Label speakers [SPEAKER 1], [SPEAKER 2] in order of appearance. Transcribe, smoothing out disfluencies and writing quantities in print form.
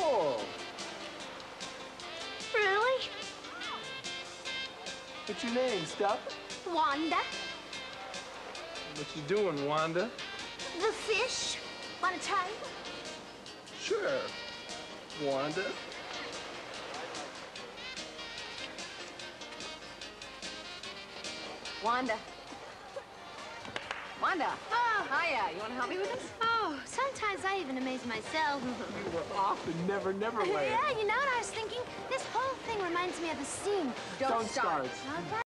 [SPEAKER 1] Oh.
[SPEAKER 2] Really?
[SPEAKER 1] What's your name, Stuff?
[SPEAKER 2] Wanda.
[SPEAKER 1] What you doing, Wanda?
[SPEAKER 2] The fish. Wanna try?
[SPEAKER 1] Sure, Wanda.
[SPEAKER 3] Wanda. Wanda. Oh, hiya. You want to help me with this?
[SPEAKER 2] Oh, sometimes I even amaze myself.
[SPEAKER 1] You were off in Never Never Land.
[SPEAKER 2] Yeah, you know what I was thinking? This whole thing reminds me of a scene.
[SPEAKER 3] Don't start.
[SPEAKER 2] All right.